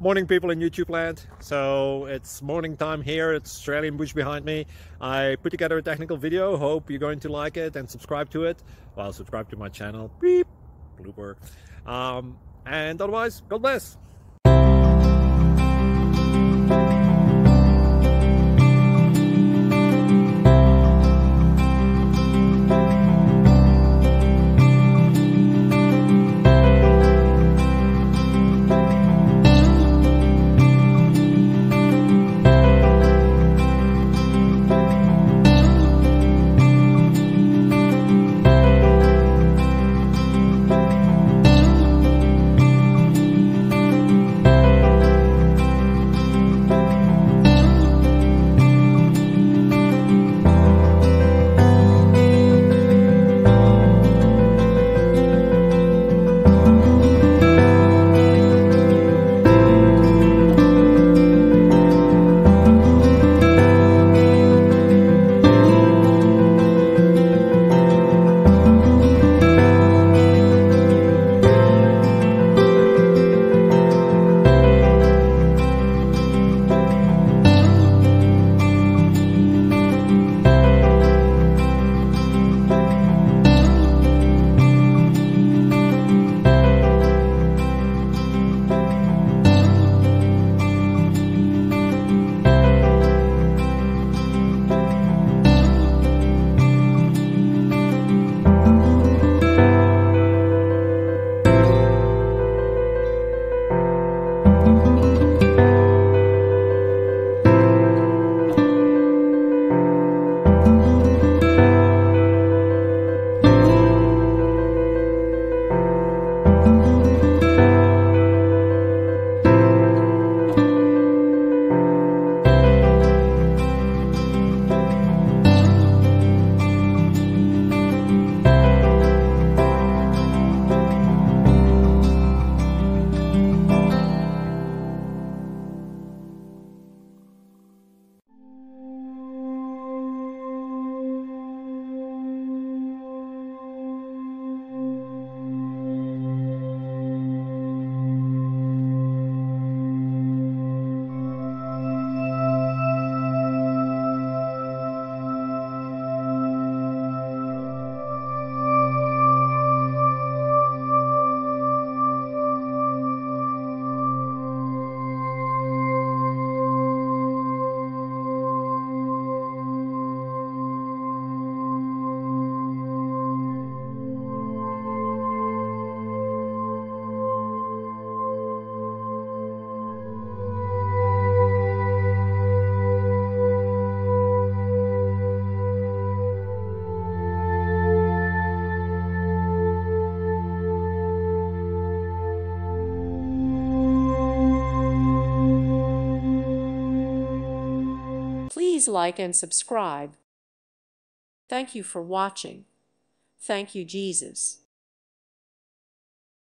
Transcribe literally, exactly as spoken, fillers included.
Morning, people in YouTube land. So it's morning time here. It's Australian bush behind me. I put together a technical video. Hope you're going to like it and subscribe to it. Well, subscribe to my channel. Beep. Blooper. Um, and otherwise, God bless. Please like and subscribe. Thank you for watching. Thank you, Jesus.